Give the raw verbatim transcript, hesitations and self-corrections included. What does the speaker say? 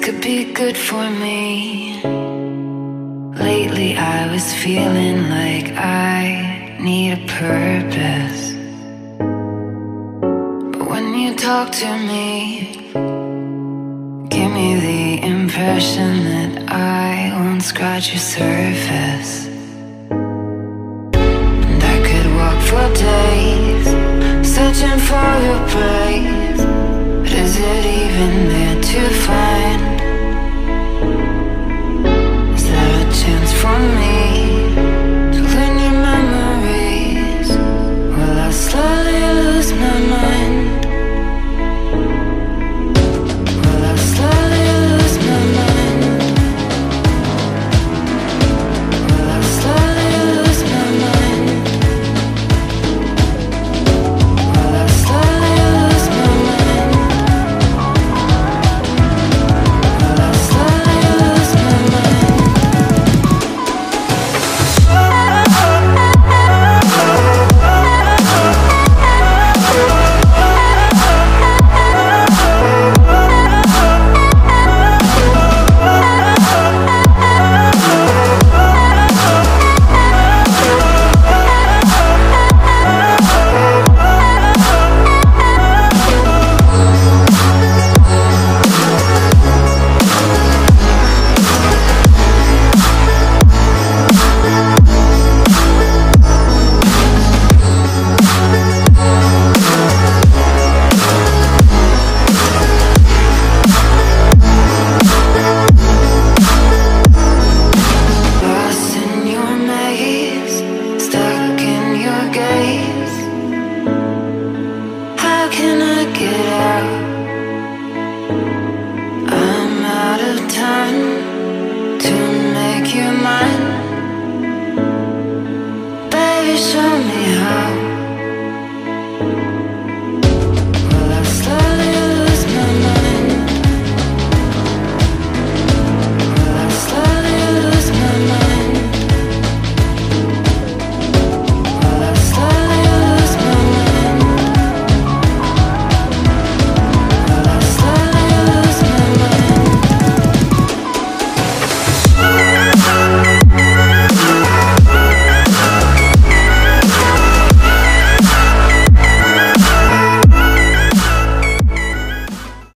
could be good for me. Lately I was feeling like I need a purpose, but when you talk to me, give me the impression that I won't scratch your surface. And I could walk for days searching for your praise, but is it even there to find? Is there a chance for me to learn your memories? Will I slowly lose my mind? Will I slowly lose my mind? Will I slowly lose my mind? Will I slowly lose my mind? Will I slowly lose my mind? Lost in your maze, stuck in your gaze. How can I get out? I'm out of time to make you mine.